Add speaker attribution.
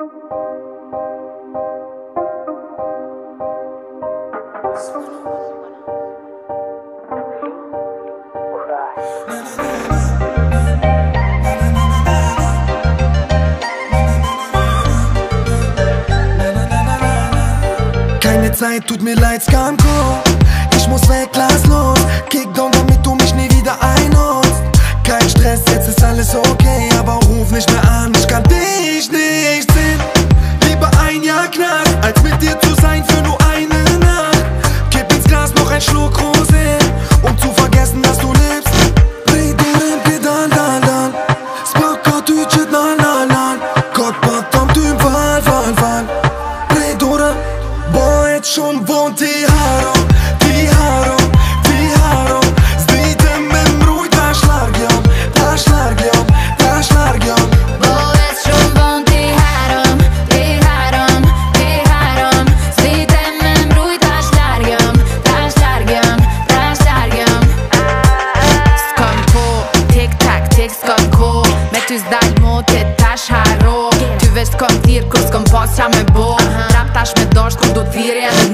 Speaker 1: Keine Zeit, tut mir leid, Skanko. Ich muss weg, lass los. Kickdown, damit du mich nie wieder einholst. Kein Stress, jetzt ist alles okay. Aber ruf nicht mehr an, ich kann dich nicht sehen. Lieber ein Jahr Knast, als mit dir zu sein für nur eine Nacht. Kipp ins Glas noch ein Schluck Rosé, um zu vergessen, dass du lebst. Ridurim pedan dan dan, spaka tu qët nan nan nan. Kot pa tam ty m'fal fal fal. Ridurim bëhet shumë vonë ti haro, ti haro, ti haro. S'ditem me mrujt tash larg jam, tash larg jam, tash larg jam.
Speaker 2: Bëhet shumë vonë ti harom, ti harom, ti harom. S'ditem me mrujt tash larg jam, tash larg jam, tash larg jam. S'kom ko, tik tak, tik s'kom ko. Me ty s'dal motit tash haro. Ty veç s'kom tir kur s'kom pas qa me bo. Rap tash me dasht kur do t'thirje edhe